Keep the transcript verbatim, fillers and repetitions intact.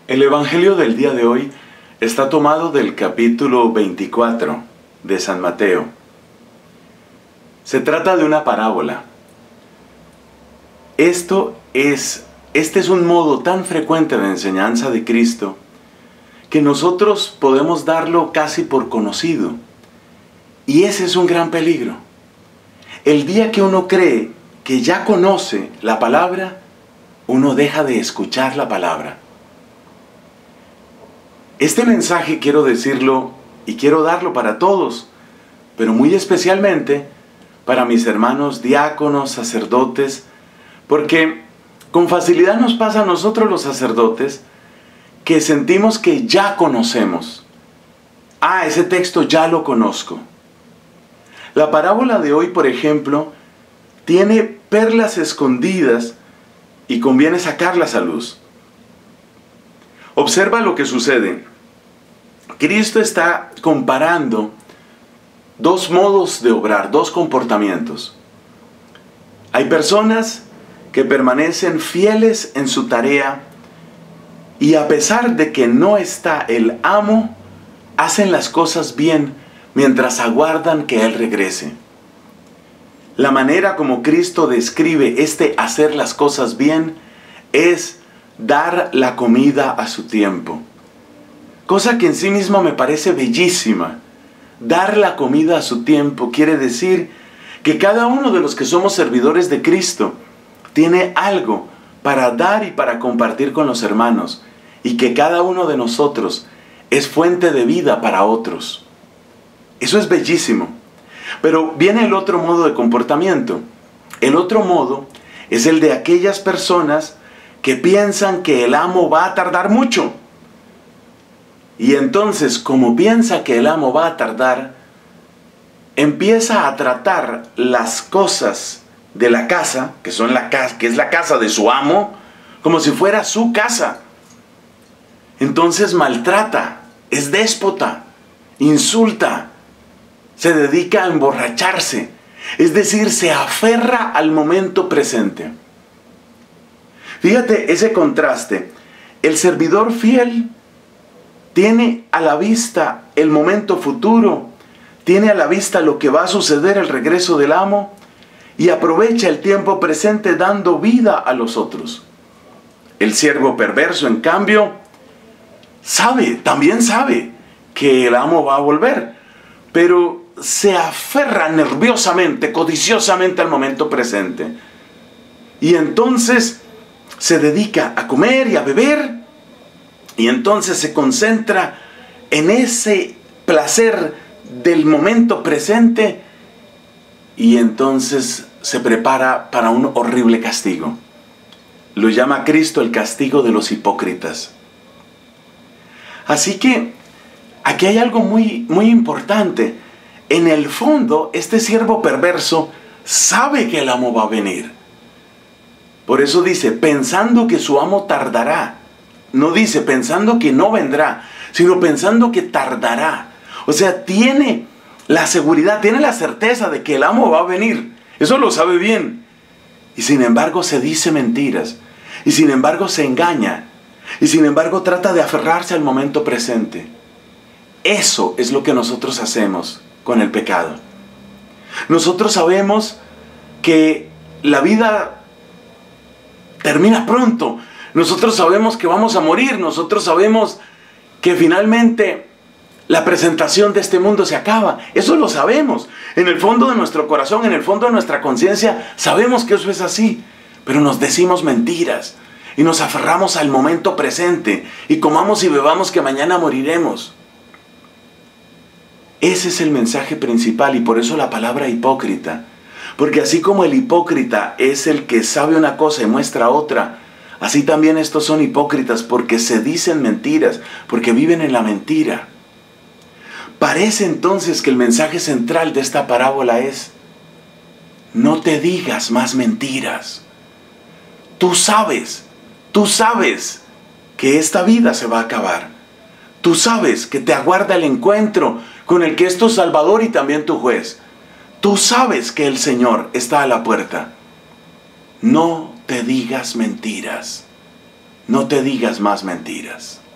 El Evangelio del día de hoy está tomado del capítulo veinticuatro de San Mateo. Se trata de una parábola. Esto es, este es un modo tan frecuente de enseñanza de Cristo que nosotros podemos darlo casi por conocido. Y ese es un gran peligro. El día que uno cree que ya conoce la palabra, uno deja de escuchar la palabra. Este mensaje quiero decirlo y quiero darlo para todos, pero muy especialmente para mis hermanos diáconos, sacerdotes, porque con facilidad nos pasa a nosotros los sacerdotes que sentimos que ya conocemos. Ah, ese texto ya lo conozco. La parábola de hoy, por ejemplo, tiene perlas escondidas y conviene sacarlas a luz. Observa lo que sucede. Cristo está comparando dos modos de obrar, dos comportamientos. Hay personas que permanecen fieles en su tarea y a pesar de que no está el amo, hacen las cosas bien mientras aguardan que Él regrese. La manera como Cristo describe este hacer las cosas bien es dar la comida a su tiempo. Cosa que en sí misma me parece bellísima. Dar la comida a su tiempo quiere decir que cada uno de los que somos servidores de Cristo tiene algo para dar y para compartir con los hermanos, y que cada uno de nosotros es fuente de vida para otros. Eso es bellísimo. Pero viene el otro modo de comportamiento. El otro modo es el de aquellas personas que piensan que el amo va a tardar mucho. Y entonces, como piensa que el amo va a tardar, empieza a tratar las cosas de la casa, que son la casa, que es la casa de su amo, como si fuera su casa. Entonces maltrata, es déspota, insulta, se dedica a emborracharse, es decir, se aferra al momento presente. Fíjate ese contraste. El servidor fiel tiene a la vista el momento futuro, tiene a la vista lo que va a suceder al regreso del amo y aprovecha el tiempo presente dando vida a los otros. El siervo perverso, en cambio, sabe, también sabe que el amo va a volver, pero se aferra nerviosamente, codiciosamente al momento presente. Y entonces se dedica a comer y a beber, y entonces se concentra en ese placer del momento presente, y entonces se prepara para un horrible castigo. Lo llama Cristo el castigo de los hipócritas. Así que aquí hay algo muy, muy importante. En el fondo, este siervo perverso sabe que el amo va a venir. Por eso dice, pensando que su amo tardará. No dice pensando que no vendrá, sino pensando que tardará. O sea, tiene la seguridad, tiene la certeza de que el amo va a venir. Eso lo sabe bien. Y sin embargo se dice mentiras. Y sin embargo se engaña. Y sin embargo trata de aferrarse al momento presente. Eso es lo que nosotros hacemos con el pecado. Nosotros sabemos que la vida termina pronto. Nosotros sabemos que vamos a morir. Nosotros sabemos que finalmente la presentación de este mundo se acaba. Eso lo sabemos. En el fondo de nuestro corazón, en el fondo de nuestra conciencia, sabemos que eso es así. Pero nos decimos mentiras y nos aferramos al momento presente y comamos y bebamos que mañana moriremos. Ese es el mensaje principal, y por eso la palabra hipócrita. Porque así como el hipócrita es el que sabe una cosa y muestra otra, así también estos son hipócritas porque se dicen mentiras, porque viven en la mentira. Parece entonces que el mensaje central de esta parábola es: no te digas más mentiras. Tú sabes, tú sabes que esta vida se va a acabar. Tú sabes que te aguarda el encuentro con el que es tu Salvador y también tu juez. Tú sabes que el Señor está a la puerta. No te digas mentiras. no te digas más mentiras.